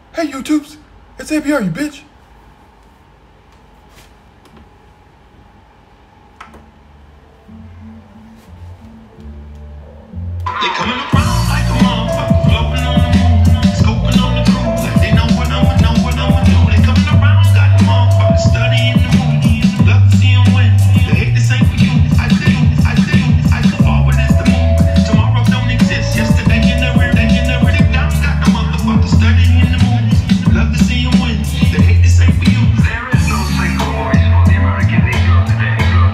Hey, YouTubes, it's APR, you bitch. They coming around like a motherfucker, floating on the moon, scoping on the truth, like they know what I'ma do. They coming around, got the motherfuckers studying the movie, love to see them win. They hate the same for you. I could fall, but it's the move. Tomorrow don't exist. Yesterday in the rear, they down, got the motherfuckers studying the movie, love to see them win. They hate the same for you. There is no single voice for the American Negro today.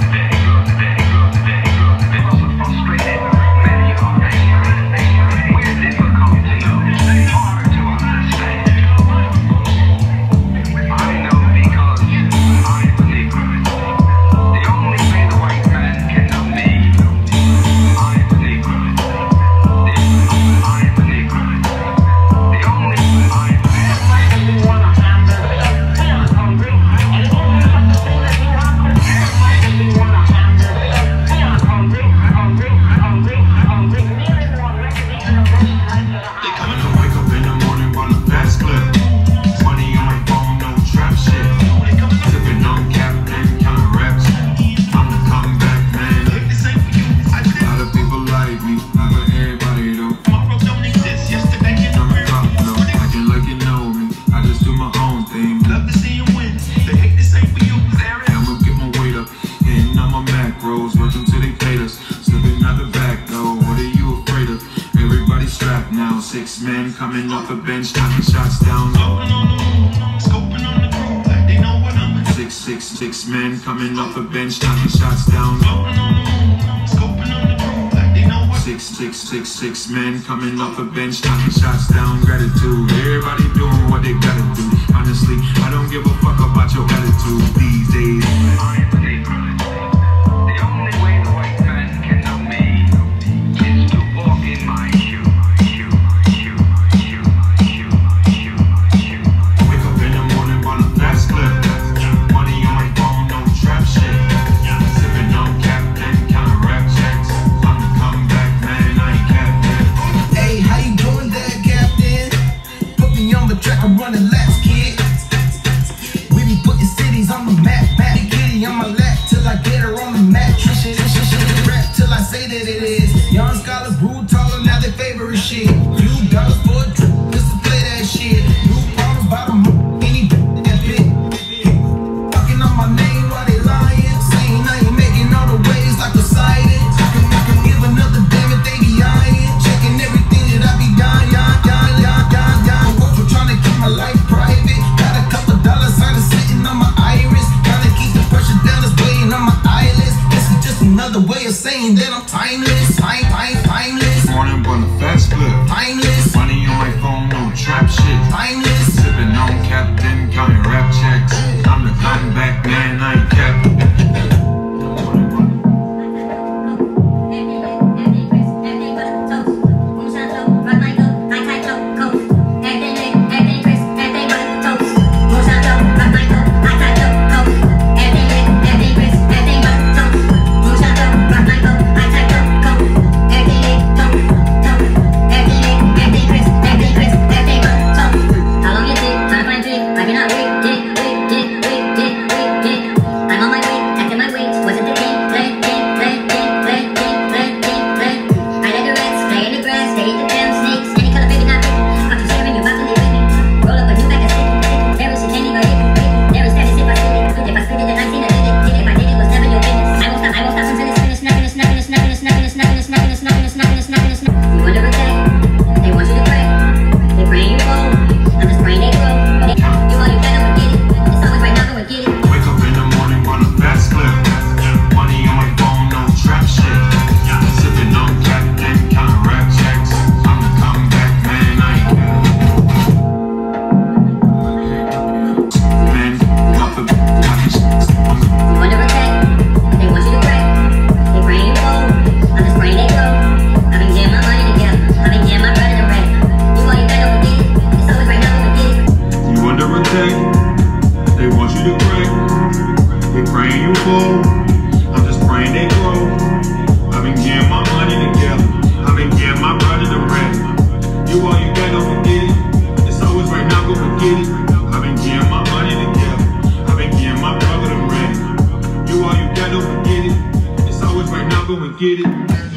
Frustrated. Six men coming off the bench, knocking shots down. Scoping on the moon, scoping on the crew, like they know what I'm doing. Six men coming off the bench, knocking shots down. Scoping on the moon, scoping on the crew, like they know what. Six men coming off the bench, knocking shots down. Gratitude, everybody doing what they gotta do. Honestly, I don't give a fuck about your attitude these days. I am the Negro. The only way the white man can know me is to walk in my shoes. I'm running laps, kid. We be putting cities on the map. Big kitty on my lap till I get her on the mat. Rap till I say that it is. Young scholars grew taller, now they favorite shit. Few dollars for a trip just to play that shit. New problems by the moon, any that bit. Talking on my name while they lying. Saying I ain't making all the waves like Poseidon. I can give another damn if they be eyeing. Checking everything that I be dying. My life private, got a couple dollar signs sitting on my iris. Gotta keep the pressure down, it's weighing on my eyelids. This is just another way of saying that I'm timeless. Timeless. Morning, but a fast clip. get it.